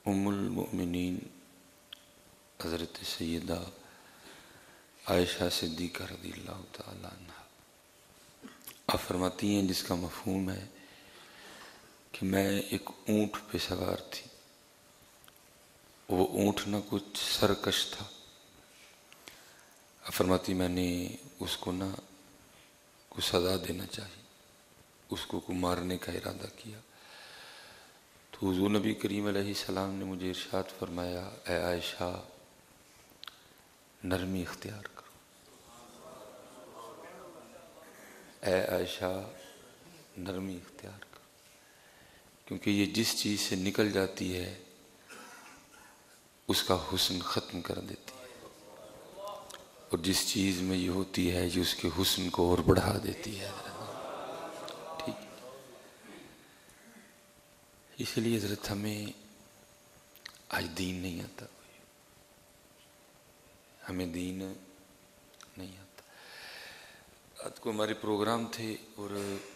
ام المؤمنین حضرت سیدہ عائشہ صدیقہ رضی اللہ تعالیٰ عنہ آپ فرماتی ہیں، جس کا مفہوم ہے کہ میں ایک اونٹ پہ سوار تھی، وہ اونٹ نہ کچھ سرکش تھا۔ آپ فرماتی میں نے اس کو نہ کوئی سزا دینا چاہی، اس کو مارنے کا ارادہ کیا، تو حضور نبی کریم علیہ السلام نے مجھے ارشاد فرمایا، اے عائشہ نرمی اختیار کرو، اے عائشہ نرمی اختیار کرو، کیونکہ یہ جس چیز سے نکل جاتی ہے اس کا حسن ختم کر دیتی ہے، اور جس چیز میں یہ ہوتی ہے یہ اس کے حسن کو اور بڑھا دیتی ہے۔ ٹھیک، اس لیے حضرت ہمیں آج دین نہیں آتا، ہمیں دین نہیں آتا۔ رات کو ہمارے پروگرام تھے اور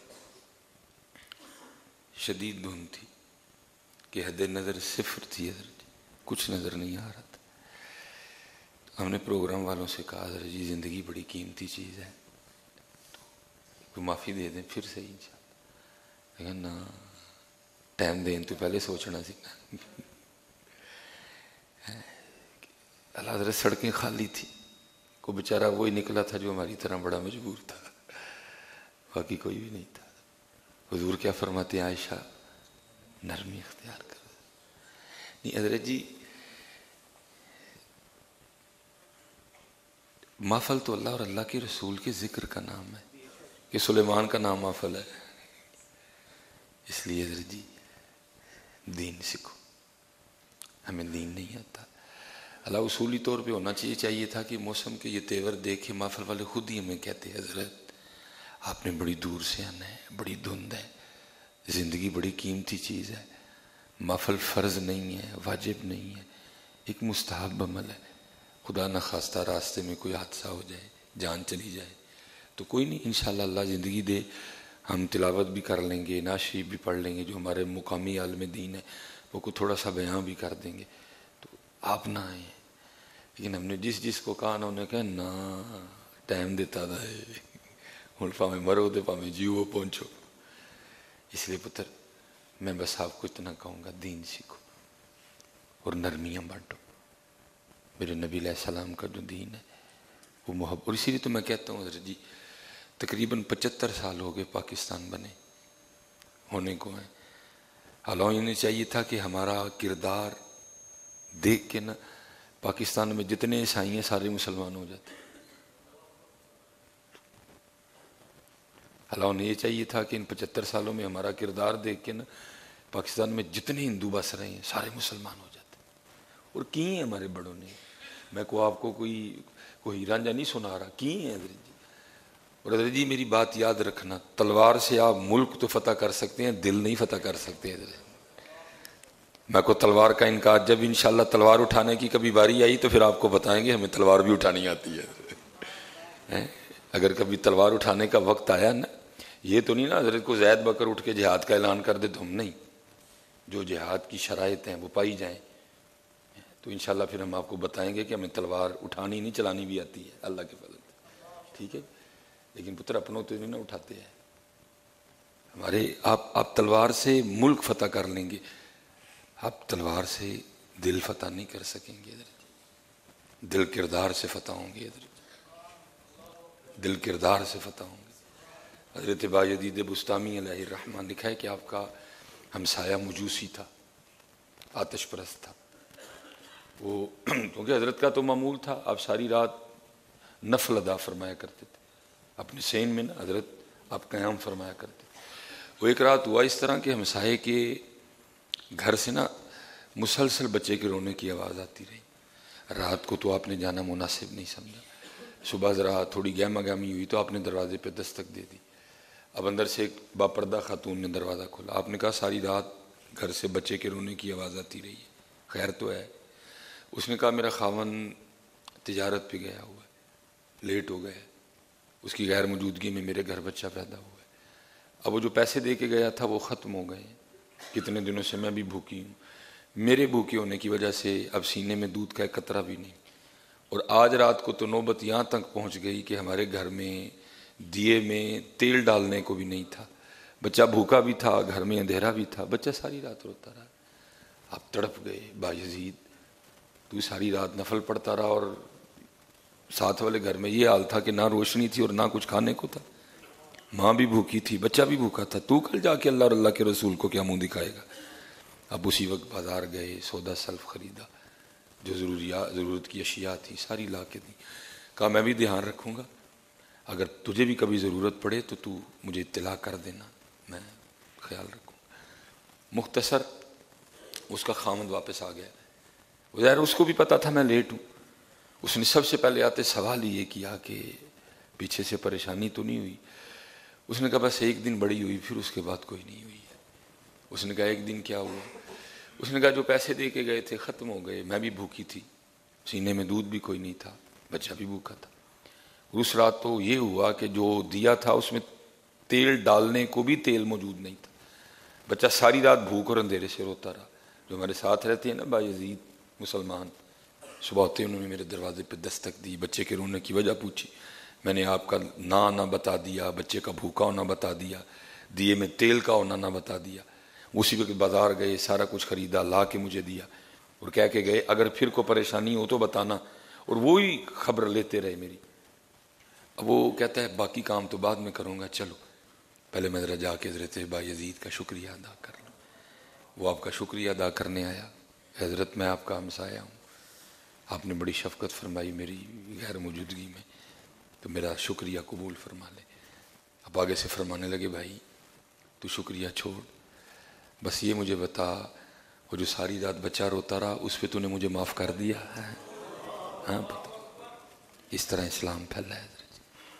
شدید دھند تھی کہ حد نظر صفر تھی، حضرت کچھ نظر نہیں آ رہا تھا۔ ہم نے پروگرام والوں سے کہا، حضرت جی زندگی بڑی قیمتی چیز ہے، تو معافی دے دیں پھر صحیح انشاءاللہ، لیکن نا ٹائم دیں تو پہلے سوچنا سی نا۔ اللہ حضرت سڑکیں خالی تھی، کو بیچارہ وہی نکلا تھا جو ہماری طرح بڑا مجبور تھا، باقی کوئی بھی نہیں تھا۔ حضور کیا فرماتے ہیں، عائشہ نرمی اختیار کر۔ نہیں حضرت جی، محفل تو اللہ اور اللہ کے رسول کے ذکر کا نام ہے، کہ سلیمان کا نام محفل ہے، اس لیے حضرت جی دین سیکھو، ہمیں دین نہیں آتا۔ اللہ اصولی طور پہ ہونا چاہیے تھا کہ موسم کے یہ تیور دیکھے محفل والے خود ہی ہمیں کہتے ہیں، حضرت آپ نے بڑی دور سے آنا ہے، بڑی دھند ہے، زندگی بڑی قیمتی چیز ہے، محفل فرض نہیں ہے، واجب نہیں ہے، ایک مستحب عمل ہے، خدا نخواستہ راستے میں کوئی حادثہ ہو جائے، جان چلی جائے تو کوئی نہیں، انشاءاللہ اللہ زندگی دے ہم تلاوت بھی کر لیں گے، نعت شریف بھی پڑھ لیں گے، جو ہمارے مقامی عالم دین ہے وہ کو تھوڑا سا بیان بھی کر دیں گے، تو آپ نہ آئیں۔ لیکن ہم نے جس کو کہا نا، انہوں نے کہا نا ٹائم دیتا تھا، ہوں پاویں مرو تو پاویں جیو پہنچو۔ اس لیے پتر میں بس آپ کو اتنا کہوں گا، دین سیکھو اور نرمیاں بانٹو۔ میرے نبی علیہ السلام کا جو دین ہے وہ محبت، اور اسی لیے تو میں کہتا ہوں حضرت جی تقریباً 75 سال ہو گئے پاکستان بنے ہونے کو ہیں، حالانکہ انہیں چاہیے تھا کہ ہمارا کردار دیکھ کے نا پاکستان میں جتنے عیسائی ہیں سارے مسلمان ہو جاتے، حالانکہ انہیں یہ چاہیے تھا کہ ان 75 سالوں میں ہمارا کردار دیکھ کے نا پاکستان میں جتنے ہندو بس رہے ہیں سارے مسلمان ہو جاتے، اور کی ہیں ہمارے بڑوں نے، میں کو آپ کو کوئی رانجھا نہیں سنا رہا، کی ہیں حضرت جی۔ اور حضرت جی میری بات یاد رکھنا، تلوار سے آپ ملک تو فتح کر سکتے ہیں، دل نہیں فتح کر سکتے حضرت۔ میں کو تلوار کا انکار، جب انشاءاللہ تلوار اٹھانے کی کبھی باری آئی تو پھر آپ کو بتائیں گے ہمیں تلوار بھی اٹھانی آتی ہے۔ اگر کبھی تلوار اٹھانے کا وقت آیا نا، یہ تو نہیں نا حضرت کو زید بکر اٹھ کے جہاد کا اعلان کر دے تو ہم نہیں، جو جہاد کی شرائط ہیں وہ پائی جائیں تو انشاءاللہ پھر ہم آپ کو بتائیں گے کہ ہمیں تلوار اٹھانی نہیں چلانی بھی آتی ہے اللہ کے فضل سے، ٹھیک ہے۔ لیکن پتر اپنوں تو نہیں نہ اٹھاتے ہیں ہمارے، آپ تلوار سے ملک فتح کر لیں گے، آپ تلوار سے دل فتح نہیں کر سکیں گے حضرت، دل کردار سے فتح ہوں گے حضرت، دل کردار سے فتح ہوں گے۔ حضرت بایزید بسطامی علیہ الرحمہ لکھا ہے کہ آپ کا ہمسایہ مجوسی تھا، آتش پرست تھا، وہ کیونکہ حضرت کا تو معمول تھا آپ ساری رات نفل ادا فرمایا کرتے تھے، اپنے سین میں نا حضرت آپ قیام فرمایا کرتے تھے۔ وہ ایک رات ہوا اس طرح کہ ہمسائے کے گھر سے نا مسلسل بچے کے رونے کی آواز آتی رہی، رات کو تو آپ نے جانا مناسب نہیں سمجھا، صبح ذرا تھوڑی گہما گہمی ہوئی تو آپ نے دروازے پہ دستک دے دی، اب اندر سے ایک باپردہ خاتون نے دروازہ کھولا، آپ نے کہا ساری رات گھر سے بچے کے رونے کی آواز آتی رہی ہے، خیر تو ہے؟ اس نے کہا میرا خاوند تجارت پہ گیا ہوا ہے، لیٹ ہو گئے، اس کی غیر موجودگی میں میرے گھر بچہ پیدا ہوا ہے، اب وہ جو پیسے دے کے گیا تھا وہ ختم ہو گئے ہیں، کتنے دنوں سے میں بھی بھوکی ہوں، میرے بھوکے ہونے کی وجہ سے اب سینے میں دودھ کا ایک قطرہ بھی نہیں. اور آج رات کو تو نوبت یہاں تک پہنچ گئی کہ ہمارے گھر میں دیے میں تیل ڈالنے کو بھی نہیں تھا. بچہ بھوکا بھی تھا, گھر میں اندھیرا بھی تھا, بچہ ساری رات روتا رہا. آپ تڑپ گئے, بایزید تو ساری رات نفل پڑھتا رہا اور ساتھ والے گھر میں یہ حال تھا کہ نہ روشنی تھی اور نہ کچھ کھانے کو تھا. ماں بھی بھوکی تھی, بچہ بھی بھوکا تھا. تو کل جا کے اللہ اور اللہ کے رسول کو کیا منہ دکھائے گا؟ اب اسی وقت بازار گئے, سودا سلف خریدا, جو ضرورت کی اشیاء تھی ساری لا کے دی. کہا میں بھی دھیان رکھوں گا, اگر تجھے بھی کبھی ضرورت پڑے تو مجھے اطلاع کر دینا, میں خیال رکھوں گا. مختصر اس کا خامد واپس آ گیا. ظاہر اس کو بھی پتا تھا میں لیٹ ہوں. اس نے سب سے پہلے آتے سوال یہ کیا کہ پیچھے سے پریشانی تو نہیں ہوئی؟ اس نے کہا بس ایک دن بڑی ہوئی, پھر اس کے بعد کوئی نہیں ہوئی ہے. اس نے کہا ایک دن کیا ہوا؟ اس نے کہا جو پیسے دے کے گئے تھے ختم ہو گئے, میں بھی بھوکی تھی, سینے میں دودھ بھی کوئی نہیں تھا, بچہ بھی بھوکا تھا. اس رات تو یہ ہوا کہ جو دیا تھا اس میں تیل ڈالنے کو بھی تیل موجود نہیں تھا. بچہ ساری رات بھوک اور اندھیرے سے روتا رہا. جو ہمارے ساتھ رہتے ہیں نا بایزید مسلمان, صبح ہوتے انہوں نے میرے دروازے پہ دستک دی, بچے کے رونے کی وجہ پوچھی. میں نے آپ کا نہ بتا دیا, بچے کا بھوکا ہونا بتا دیا, دیے میں تیل کا ہونا نہ بتا دیا. اسی وقت بازار گئے, سارا کچھ خریدا, لا کے مجھے دیا اور کہہ کے گئے اگر پھر کو پریشانی ہو تو بتانا. اور وہی خبر لیتے رہے میری. اب وہ کہتا ہے باقی کام تو بعد میں کروں گا, چلو پہلے میں ذرا جا کے حضرت بایزید کا شکریہ ادا کر لوں. وہ آپ کا شکریہ ادا کرنے آیا. حضرت میں آپ کا ہمسایہ ہوں, آپ نے بڑی شفقت فرمائی میری غیر موجودگی میں, تو میرا شکریہ قبول فرما لے. اب آگے سے فرمانے لگے بھائی تو شکریہ چھوڑ, بس یہ مجھے بتا وہ جو ساری رات بچہ روتا رہا اس پہ تو نے مجھے معاف کر دیا ہے؟ ہاں پتہ. اس طرح اسلام پھیلا ہے حضرت,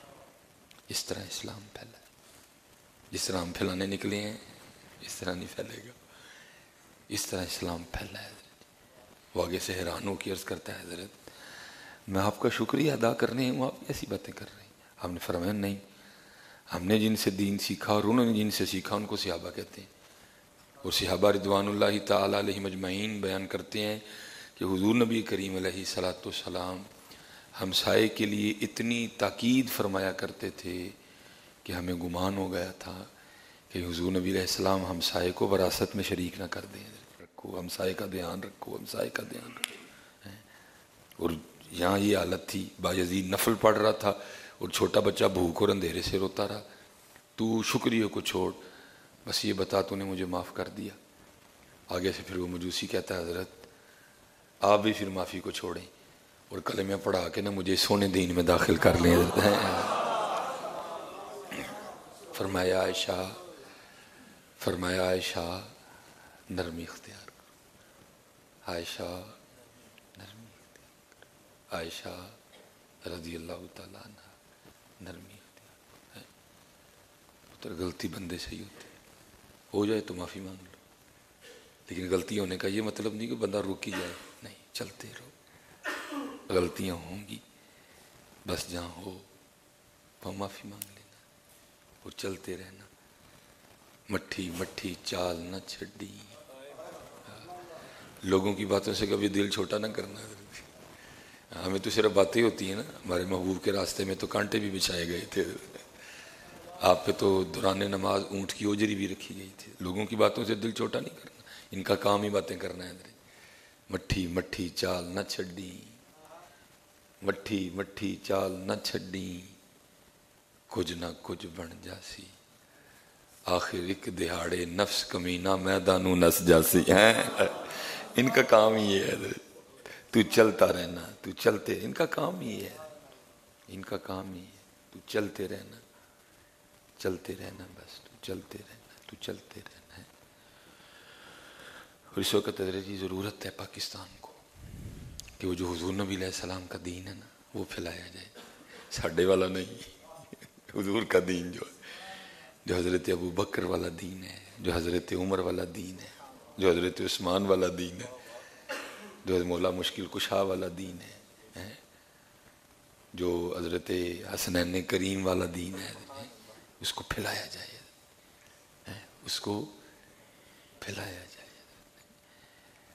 اس طرح اسلام پھیلا ہے. جس طرح ہم پھیلانے نکلے ہیں اس طرح نہیں پھیلے گا, اس طرح اسلام پھیلا ہے حضرت. وہ آگے سے حیران ہو کے عرض کرتا ہے حضرت میں آپ کا شکریہ ادا کرنے ہوں, آپ ایسی باتیں کر رہے ہیں. آپ نے فرمایا نہیں, ہم نے جن سے دین سیکھا اور انہوں نے جن سے سیکھا ان کو صحابہ کہتے ہیں. اور صحابہ رضوان اللہ تعالی علیہم اجمعین بیان کرتے ہیں کہ حضور نبی کریم علیہ الصلوۃ والسلام ہمسائے کے لیے اتنی تاکید فرمایا کرتے تھے کہ ہمیں گمان ہو گیا تھا کہ حضور نبی علیہ السلام ہمسائے کو وراثت میں شریک نہ کر دیں. رکھو ہمسائے کا دھیان رکھو, ہمسائے کا دھیان رکھو. اور یہاں یہ حالت تھی, بایزید نفل پڑھ رہا تھا اور چھوٹا بچہ بھوک اور اندھیرے سے روتا رہا. تو شکریہ کو چھوڑ, بس یہ بتا تو نے مجھے معاف کر دیا. آگے سے پھر وہ مجوسی کہتا ہے حضرت آپ بھی پھر معافی کو چھوڑیں اور کلمہ پڑھا کے نا مجھے سونے دین میں داخل کر لیں. فرمایا عائشہ نرمی اختیار کرو, عائشہ نرمی اختیار کرو, عائشہ رضی اللہ تعالیٰ عنہ نرمی اختیار کرو. پتر غلطی بندے سے ہی ہوتی ہو جائے تو معافی مانگ لو, لیکن غلطی ہونے کا یہ مطلب نہیں کہ بندہ رک ہی جائے, نہیں, چلتے رہو. غلطیاں ہوں گی, بس جہاں ہو وہاں معافی مانگ لینا اور چلتے رہنا. مٹھی مٹھی چال نہ چھڈی, لوگوں کی باتوں سے کبھی دل چھوٹا نہ کرنا. ہمیں تو صرف باتیں ہوتی ہیں نا, ہمارے محبوب کے راستے میں تو کانٹے بھی بچھائے گئے تھے, آپ پہ تو دوران نماز اونٹ کی اوجری بھی رکھی گئی تھی. لوگوں کی باتوں سے دل چھوٹا نہیں کرنا, ان کا کام ہی باتیں کرنا ہے. مٹھی مٹھی چال نہ چھڈی, مٹھی مٹھی چال نہ چھڈی, کچھ نہ کچھ بن جاسی, آخر ایک دہاڑے نفس کمینہ میدانوں نس جاسی. ان کا کام ہی ہے تو چلتا رہنا, تو چلتے, ان کا کام ہی ہے, ان کا کام ہی ہے, تو چلتے رہنا, چلتے رہنا, بس تو چلتے رہنا, تو چلتے رہنا ہے. اور اس وقت حضرت کی ضرورت ہے پاکستان کو کہ وہ جو حضور نبی علیہ السلام کا دین ہے نا وہ پھیلایا جائے, ساڈے والا نہیں, حضور کا دین جو حضرت ابو بکر والا دین ہے, جو حضرت عمر والا دین ہے, جو حضرت عثمان والا دین ہے, جو حضرت مولا مشکل کشا والا دین ہے, جو حضرت حسنین کریم والا دین ہے, اس کو پھیلایا جائے, اس کو پھیلایا جائے.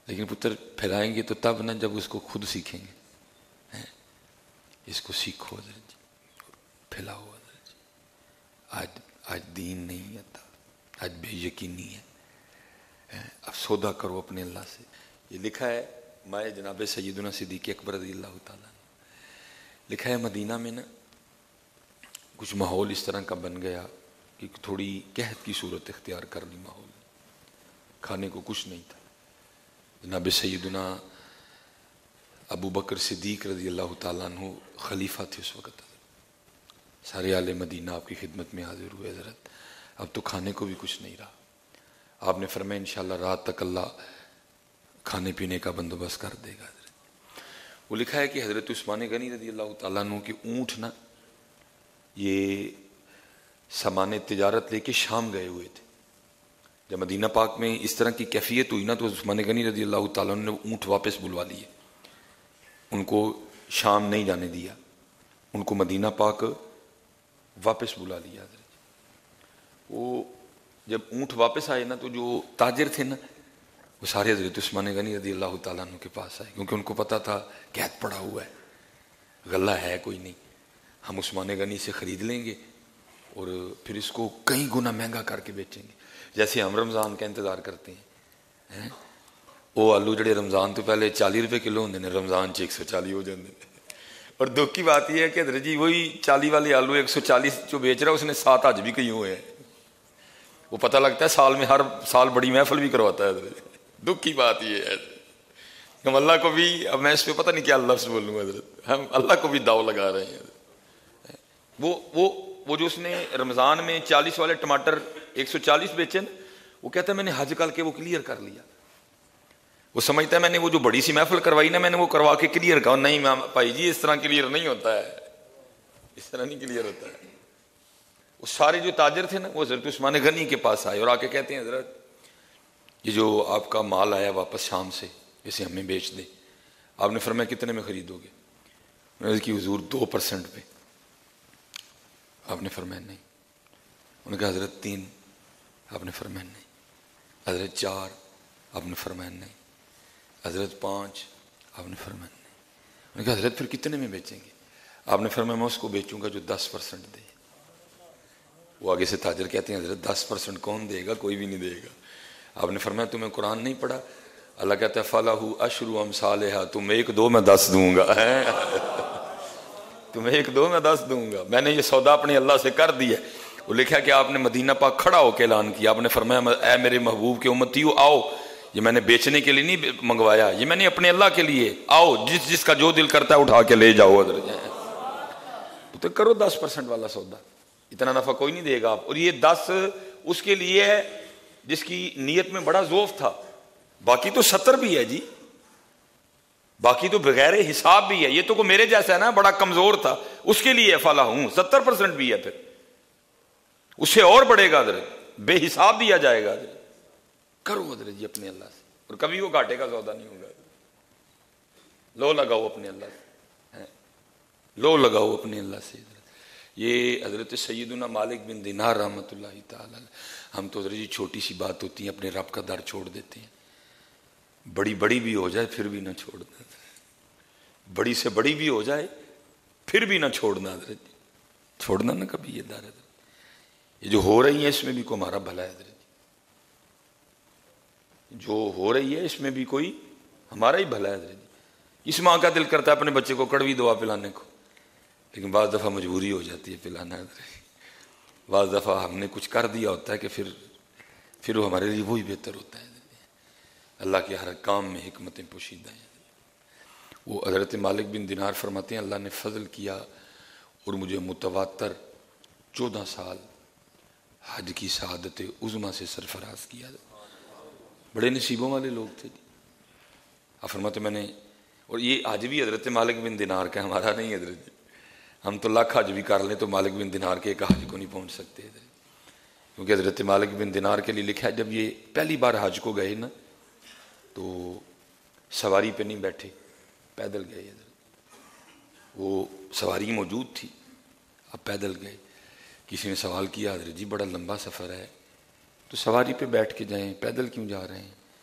لیکن پتر پھیلائیں گے تو تب نہ جب اس کو خود سیکھیں گے. اس کو سیکھو حضرت جی، پھیلاؤ حضرت جی. آج دین نہیں آتا، آج بے یقینی ہے. اب سودا کرو اپنے اللہ سے. یہ لکھا ہے مائے جناب سیدنا صدیق اکبر رضی اللہ تعالیٰ نے. لکھا ہے مدینہ میں نا کچھ ماحول اس طرح کا بن گیا کہ تھوڑی قحط کی صورت اختیار کر لی. ماحول کھانے کو کچھ نہیں تھا. جناب سیدنا ابو بکر صدیق رضی اللہ تعالیٰ عنہ خلیفہ تھے اس وقت. سارے آل مدینہ آپ کی خدمت میں حاضر ہوئے. حضرت اب تو کھانے کو بھی کچھ نہیں رہا. آپ نے فرمایا انشاءاللہ رات تک اللہ کھانے پینے کا بندوبست کر دے گا. حضرت وہ لکھا ہے کہ حضرت عثمان غنی رضی اللہ تعالیٰ عنہ کے اونٹ نا یہ سامان تجارت لے کے شام گئے ہوئے تھے. جب مدینہ پاک میں اس طرح کی کیفیت ہوئی نا تو عثمان غنی رضی اللہ تعالیٰ عنہ نے اونٹ واپس بلوا لیے. ان کو شام نہیں جانے دیا، ان کو مدینہ پاک واپس بلا لیا. حضرت وہ جب اونٹ واپس آئے نا تو جو تاجر تھے نا وہ سارے حضرت عثمان غنی رضی اللہ تعالیٰ عنہ کے پاس آئے، کیونکہ ان کو پتا تھا قحط پڑا ہوا ہے، غلہ ہے کوئی نہیں، ہم عثمان غنی سے خرید لیں گے اور پھر اس کو کئی گنا مہنگا کر کے بیچیں گے. جیسے ہم رمضان کا انتظار کرتے ہیں. وہ آلو جڑے رمضان تو پہلے 40 روپے کلو ہوندے نے، رمضان 140 ہو جاندے نے. اور دکھ کی بات یہ ہے کہ حضرت جی وہی 40 والے آلو 140 جو بیچ رہا ہے اس نے 7 حج بھی کئی ہوئے ہیں. وہ پتہ لگتا ہے سال میں ہر سال بڑی محفل بھی کرواتا ہے. حضرت دکھ کی بات یہ ہے ہم اللہ کو بھی، اب میں اس پہ پتہ نہیں کیا لفظ بولوں حضرت، ہم اللہ کو بھی داؤ لگا رہے ہیں. وہ جو اس نے رمضان میں 40 والے ٹماٹر 140 بیچے نا، وہ کہتا ہے میں نے حج کر کے وہ کلیئر کر لیا. وہ سمجھتا ہے میں نے وہ جو بڑی سی محفل کروائی نا میں نے وہ کروا کے کلیئر کہا. نہیں بھائی جی اس طرح کلیئر نہیں ہوتا ہے، اس طرح نہیں کلیئر ہوتا ہے. وہ سارے جو تاجر تھے نا وہ حضرت عثمان غنی کے پاس آئے اور آ کے کہتے ہیں حضرت یہ جو آپ کا مال آیا واپس شام سے اسے ہمیں بیچ دے. آپ نے فرمایا کتنے میں خریدو گے؟ میں نے کہا حضور 2% پہ. آپ نے فرمایا نہیں. انہوں نے کہا حضرت 3. آپ نے فرمایا نہیں. حضرت 4. آپ نے فرمایا نہیں. حضرت 5. آپ نے فرمایا نہیں. انہوں نے کہا حضرت پھر کتنے میں بیچیں گے؟ آپ نے فرمایا میں اس کو بیچوں گا جو 10% دے. وہ آگے سے تاجر کہتے ہیں حضرت 10% کون دے گا؟ کوئی بھی نہیں دے گا. آپ نے فرمایا تمہیں قرآن نہیں پڑھا؟ اللہ کہتا ہے فَلَهُ أَشْرُ أَمْثَالِهَا، تم 1-2 میں 10 دوں گا. تمہیں 1-2 میں 10 دوں گا. میں نے یہ سودا اپنے اللہ سے کر دیا. وہ لکھا کہ آپ نے مدینہ پاک کھڑا ہو کے اعلان کیا. آپ نے فرمایا اے میرے محبوب کے امتیو آؤ، یہ میں نے بیچنے کے لیے نہیں منگوایا، یہ میں نے اپنے اللہ کے لیے. آؤ جس کا جو دل کرتا ہے اٹھا کے لے جاؤ. تو کرو 10% والا سودا، اتنا نفع کوئی نہیں دے گا آپ. اور یہ 10 اس کے لیے ہے جس کی نیت میں بڑا ذوف تھا. باقی تو 70 بھی ہے جی، باقی تو بغیر حساب بھی ہے. یہ تو کو میرے جیسا ہے نا بڑا کمزور تھا، اس کے لیے فلا ہوں 70% بھی ہے. پھر اس سے اور بڑھے گا حضرت، بے حساب دیا جائے گا. حضرت کرو حضرت جی اپنے اللہ سے، اور کبھی وہ گھاٹے کا سودا نہیں ہوگا. لو لگاؤ اپنے اللہ سے، لو لگاؤ اپنے اللہ سے. یہ حضرت سیدنا مالک بن دینار رحمۃ اللہ تعالی. ہم تو حضرت جی چھوٹی سی بات ہوتی ہے اپنے رب کا در چھوڑ دیتے ہیں. بڑی بڑی بھی ہو جائے پھر بھی نہ چھوڑنا، بڑی سے بڑی بھی ہو جائے پھر بھی نہ چھوڑنا. حضرت چھوڑنا نہ کبھی یہ در. حضرت یہ جو ہو رہی ہے اس میں بھی کوئی ہمارا بھلا ہے. حضرت جو ہو رہی ہے اس میں بھی کوئی ہمارا ہی بھلا ہے. حضرت اس ماں کا دل کرتا ہے اپنے بچے کو کڑوی دوا پلانے کو، لیکن بعض دفعہ مجبوری ہو جاتی ہے پلانا. بعض دفعہ ہم نے کچھ کر دیا ہوتا ہے کہ پھر وہ ہمارے لیے وہی بہتر ہوتا ہے. اللہ کے ہر کام میں حکمتیں پوشیدہ ہیں. وہ حضرت مالک بن دینار فرماتے ہیں اللہ نے فضل کیا اور مجھے متواتر 14 سال حج کی سعادت عظمیٰ سے سرفراز کیا. بڑے نصیبوں والے لوگ تھے. آپ فرماتے میں نے، اور یہ حج بھی حضرت مالک بن دینار کا، ہمارا نہیں. حضرت ہم تو لاکھ حج بھی کر لیں تو مالک بن دینار کے ایک حج کو نہیں پہنچ سکتے. کیونکہ حضرت مالک بن دینار کے لیے لکھا ہے جب یہ پہلی بار حج کو گئے نا تو سواری پہ نہیں بیٹھے، پیدل گئے. حضرت وہ سواری موجود تھی، اب پیدل گئے. کسی نے سوال کیا حضرت جی بڑا لمبا سفر ہے تو سواری پہ بیٹھ کے جائیں، پیدل کیوں جا رہے ہیں؟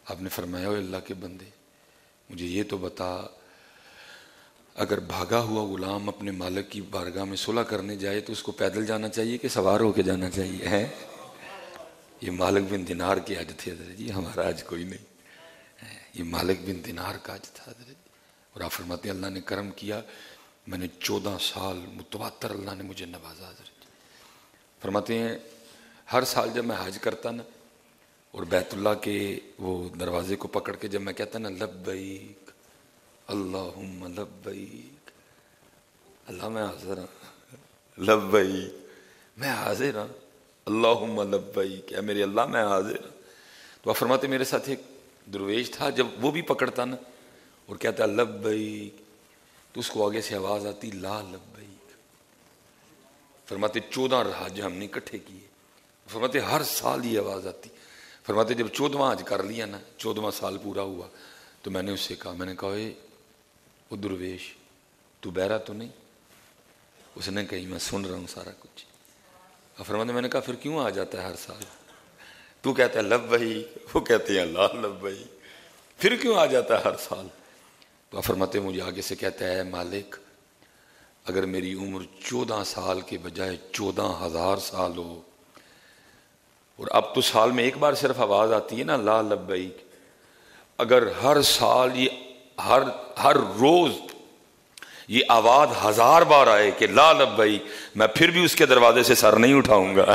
آپ نے فرمایا اے اللہ کے بندے مجھے یہ تو بتا، اگر بھاگا ہوا غلام اپنے مالک کی بارگاہ میں صلح کرنے جائے تو اس کو پیدل جانا چاہیے کہ سوار ہو کے جانا چاہیے ہے؟ یہ مالک بن دینار کے حج تھے حضرت جی، ہمارا حج کوئی نہیں، یہ مالک بن دینار کا حج تھا حضرت جی۔ اور آپ فرماتے ہیں اللہ نے کرم کیا، میں نے 14 سال متواتر اللہ نے مجھے نوازا حضرت جی۔ فرماتے ہیں ہر سال جب میں حج کرتا نا اور بیت اللہ کے وہ دروازے کو پکڑ کے جب میں کہتا نا لبیک اللہم لبیک، اللہ میں حاضر ہوں، لبیک میں حاضر ہوں، اللہم لبیک اے میرے اللہ میں حاضر ہوں۔ تو آپ فرماتے میرے ساتھ ایک درویش تھا، جب وہ بھی پکڑتا نا اور کہتا لبیک تو اس کو آگے سے آواز آتی لا لبیک۔ فرماتے 14 حج ہم نے اکٹھے کیے، فرماتے ہر سال یہ آواز آتی۔ فرماتے جب 14واں حج کر لیا نا، 14واں سال پورا ہوا تو میں نے اس سے کہا، میں نے کہا اے وہ درویش تو بہرا تو نہیں؟ اس نے کہی میں سن رہا ہوں سارا کچھ۔ اور فرماتے میں نے کہا پھر کیوں آ جاتا ہے ہر سال؟ تو کہتا ہے لبیک، وہ کہتے ہیں لا لبیک، پھر کیوں آ جاتا ہے ہر سال؟ تو فرماتے مجھے آگے سے کہتا ہے مالک اگر میری عمر 14 سال کے بجائے 14,000 سال ہو، اور اب تو سال میں ایک بار صرف آواز آتی ہے نا لا لبیک، اگر ہر سال یہ ہر روز یہ آواز 1000 بار آئے کہ لا لبیک، میں پھر بھی اس کے دروازے سے سر نہیں اٹھاؤں گا۔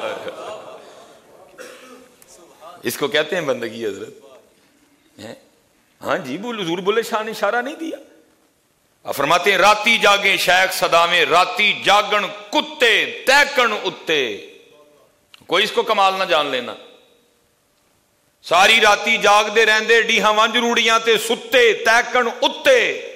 اس کو کہتے ہیں بندگی حضرت۔ ہاں جی حضور بولے شان اشارہ نہیں دیا۔ آپ فرماتے ہیں راتی جاگیں شیخ صدامیں، راتی جاگن کتے تیکن اتے، کوئی اس کو کمال نہ جان لینا۔ ساری راتی جاگ دے رہندے ڈیہاں ونج روڑیاں تے ستے تیکن اتے،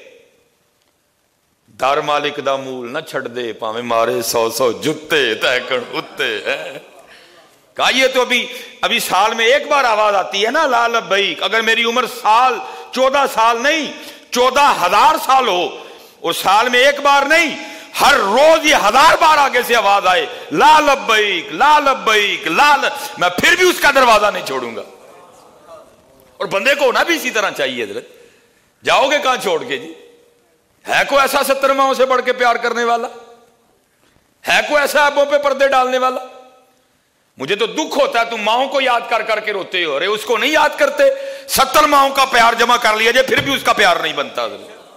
در مالک دا مول نہ چھڑ دے پاویں مارے 100 جتے تیکن اتے۔ کہا یہ تو ابھی سال میں ایک بار آواز آتی ہے نا لا لبیک، اگر میری عمر 14 سال نہیں 14,000 سال ہو، اور سال میں ایک بار نہیں ہر روز یہ 1000 بار آگے سے آواز آئے لا لبیک لا لبیک میں پھر بھی اس کا دروازہ نہیں چھوڑوں گا۔ اور بندے کو ہونا بھی اسی طرح چاہیے حضرت۔ جاؤ گے کہاں چھوڑ کے جی؟ ہے کوئی ایسا 70 ماہوں سے بڑھ کے پیار کرنے والا؟ ہے کوئی ایسا ابوں پہ پردے ڈالنے والا؟ مجھے تو دکھ ہوتا ہے تم ماؤں کو یاد کر کر کے روتے ہو رہے، اس کو نہیں یاد کرتے؟ 70 ماؤں کا پیار جمع کر لیا جائے پھر بھی اس کا پیار نہیں بنتا۔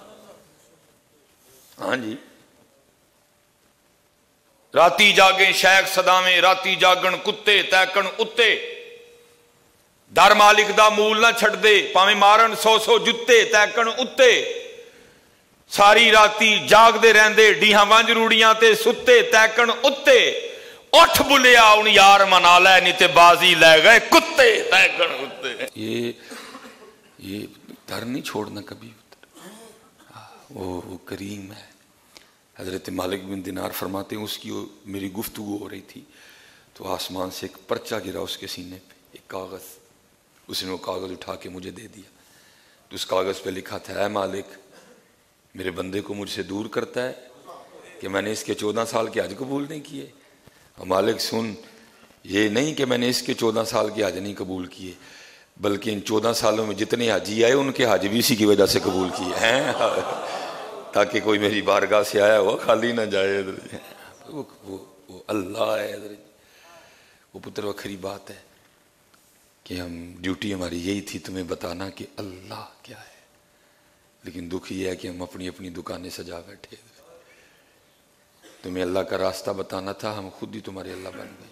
ہاں جی راتی جاگیں شیخ صدامیں، راتی جاگن کتے تیکن اتے، در مالک دا مول نہ چھڑ دے پاویں مارن 100 جتے تیکن اتے، ساری راتی جاگ دے رہندے ڈیہاں ونج روڑیاں تے ستے تیکن اتے، اٹھ بلیا ان یار منا لے نہیں تے بازی لے گئے کتے تیکن اتے۔ یہ در نہیں چھوڑنا کبھی، وہ کریم ہے۔ حضرت مالک بن دینار فرماتے ہیں اس کی میری گفتگو ہو رہی تھی تو آسمان سے ایک پرچہ گرا اس کے سینے پہ، ایک کاغذ، اس نے وہ کاغذ اٹھا کے مجھے دے دیا۔ تو اس کاغذ پہ لکھا تھا اے مالک میرے بندے کو مجھ سے دور کرتا ہے کہ میں نے اس کے 14 سال کے حج قبول نہیں کیے۔ اور مالک سن، یہ نہیں کہ میں نے اس کے 14 سال کے حج نہیں قبول کیے، بلکہ ان 14 سالوں میں جتنے حاجی آئے ان کے حج بھی اسی کی وجہ سے قبول کیے ہیں، تاکہ کوئی میری بارگاہ سے آیا وہ خالی نہ جائے۔ وہ اللہ ہے حضرت، وہ پتر وکھری بات ہے کہ ہم ڈیوٹی ہماری یہی تھی تمہیں بتانا کہ اللہ کیا ہے، لیکن دکھ یہ ہے کہ ہم اپنی اپنی دکانیں سجا بیٹھے۔ تمہیں اللہ کا راستہ بتانا تھا، ہم خود ہی تمہارے اللہ بن گئے۔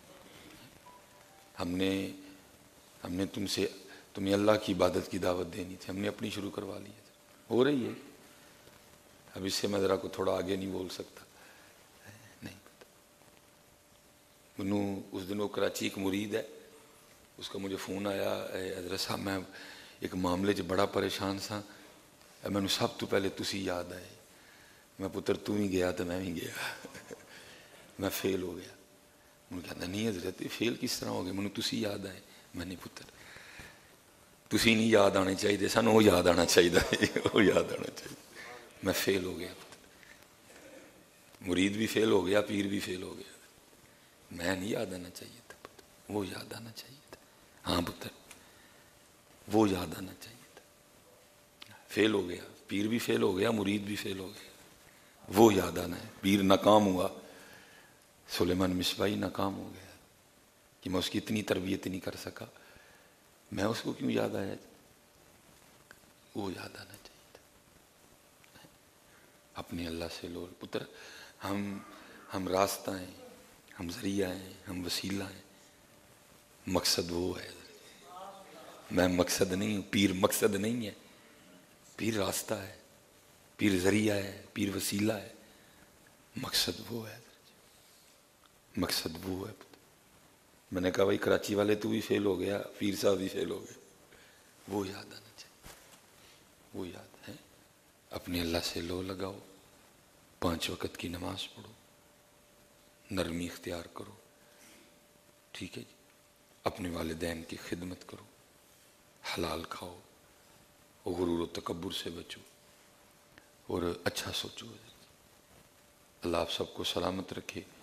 ہم نے تمہیں اللہ کی عبادت کی دعوت دینی تھی، ہم نے اپنی شروع کروا لی ہے، ہو رہی ہے۔ اب اس سے میں ذرا کو تھوڑا آگے نہیں بول سکتا، نہیں پتا۔ اس دن وہ کراچی ایک مرید ہے، اس کا مجھے فون آیا، حضرت صاحب میں ایک معاملے چ بڑا پریشان سا، میں نے سب تو پہلے تسی یاد آئے، میں پتر تو ہی گیا تو میں بھی گیا، میں فیل ہو گیا۔ میں کہتا نہیں حضرت فیل کس طرح ہو گیا؟ میں تسی یاد آئے، میں نہیں پتر تسی نہیں یاد آنے چاہیے سن، وہ یاد آنا چاہیے، وہ یاد آنا چاہیے۔ میں فیل ہو گیا، مرید بھی فیل ہو گیا، پیر بھی فیل ہو گیا، میں نہیں یاد آنا چاہیے تھا پتر، وہ یاد آنا چاہیے تھا۔ ہاں پتر وہ یاد آنا چاہیے تھا. فیل ہو گیا، پیر بھی فیل ہو گیا، مرید بھی فیل ہو گیا. وہ یاد آنا ہے. پیر ناکام ہوا، سلیمان مصباحی ناکام ہو گیا کہ میں اس کی اتنی تربیت نہیں کر سکا، میں اس کو کیوں یاد آیا؟ وہ یاد آنا چاہیے تھا. اپنے اللہ سے لو پتر، ہم راستہ ہیں، ہم ذریعہ ہیں، ہم وسیلہ ہیں. مقصد وہ ہے. میں مقصد نہیں ہوں، پیر مقصد نہیں ہے. پیر راستہ ہے، پیر ذریعہ ہے، پیر وسیلہ ہے. مقصد وہ ہے، مقصد وہ ہے. میں نے کہا بھائی کراچی والے تو بھی فیل ہو گیا، پیر صاحب بھی فیل ہو گئے. وہ یاد آنا چاہیے. وہ یاد ہے. اپنے اللہ سے لو لگاؤ، 5 وقت کی نماز پڑھو، نرمی اختیار کرو، ٹھیک ہے جی. اپنے والدین کی خدمت کرو، حلال کھاؤ، غرور و تکبر سے بچو، اور اچھا سوچو. اللہ آپ سب کو سلامت رکھے.